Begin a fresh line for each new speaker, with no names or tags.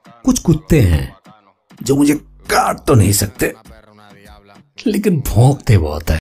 कुछ कुत्ते हैं जो मुझे काट तो नहीं सकते, लेकिन भौंकते बहुत है।